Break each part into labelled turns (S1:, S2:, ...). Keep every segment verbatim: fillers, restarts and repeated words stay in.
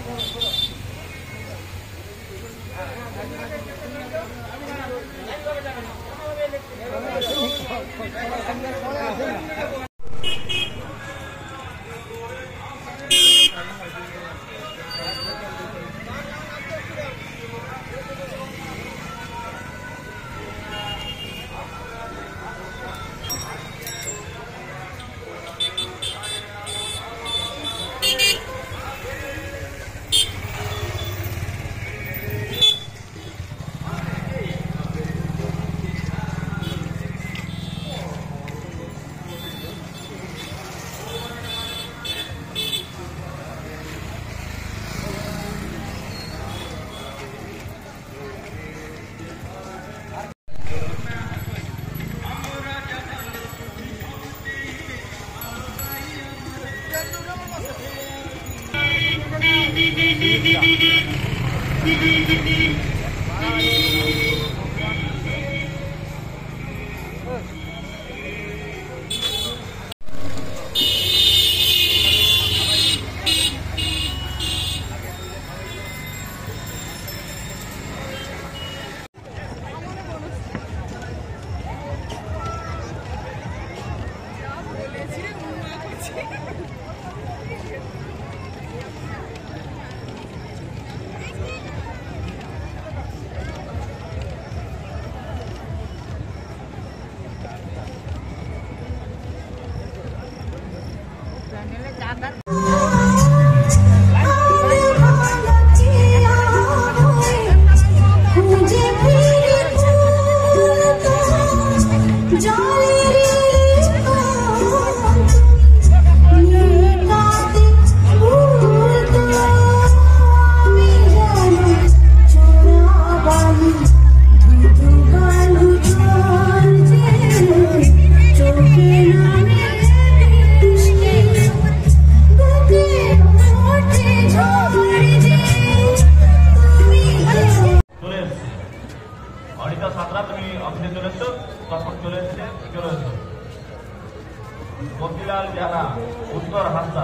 S1: মতিলাল জানা উত্তর হাসা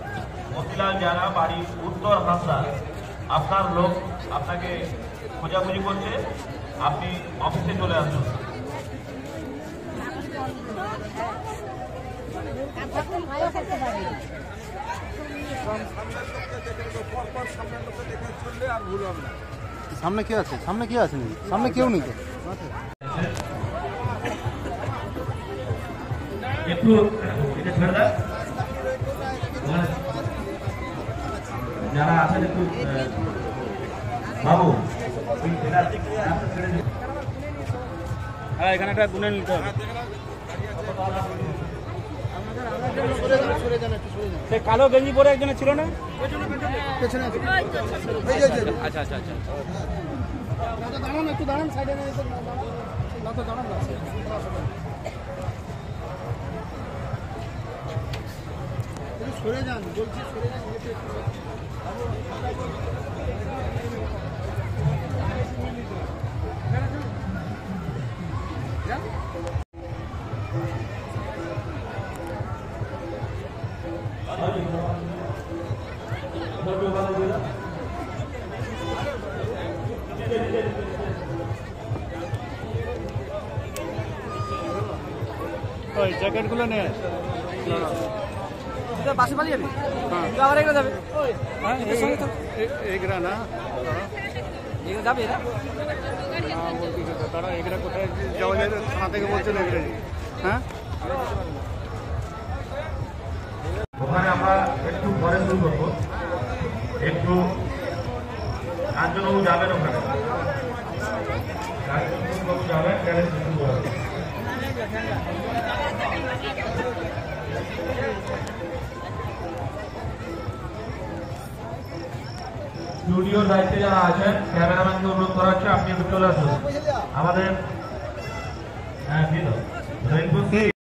S1: মতিলাল জানা বাড়ি উত্তর হাসা আপনার লোক আপনাকে খোঁজাখুঁজি করছে, আপনি অফিসে চলে আসুন।
S2: সামনে কে আছে? সামনে কে আছে? সামনে কেউ নেই তো।
S1: একটু এটা ছেড়ে দেন, যারা আছেন একটু বাবু
S2: হ্যাঁ, এখানে একটা গুনে নিতে হবে। সে কালো গেঞ্জি পরে একজনে ছিল না? আচ্ছা আচ্ছা আচ্ছা, দাঁড়ান একটু, দাঁড়ান সাইডে, দাঁড়ান সরে যান, বলছি সরে যান। ওই জ্যাকেটগুলো নিয়ে বাসে পালিয়ে যাবে, আবার এগুলো যাবে, এগুলা না এগুলো যাবে, তারা এগুলা কোথায় যাওয়া যায়? থানা থেকে বলছিল এগুলো। হ্যাঁ,
S1: ওখানে আমরা একটু পরে শুরু করবো, একটু কাঞ্চনবাবু যাবেন ওখানে, কাঞ্চনবাবু যাবেন, গেলে শুরু করবেন। স্টুডিওর দায়িত্বে যারা আছেন, ক্যামেরাম্যানকে অনুরোধ করা হচ্ছে আপনি একটু চলে আসুন আমাদের। হ্যাঁ,